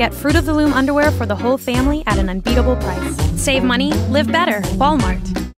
Get Fruit of the Loom underwear for the whole family at an unbeatable price. Save money, live better. Walmart.